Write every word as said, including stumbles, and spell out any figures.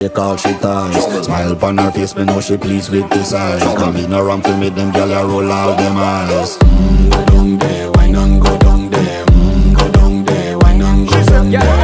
Take all she ties. Smile upon her face, me know she pleased with this eyes. Come in around to make them gyal a roll out them eyes. Mm, go down there, wine and go down there. Mm, go down there, wine and go down there.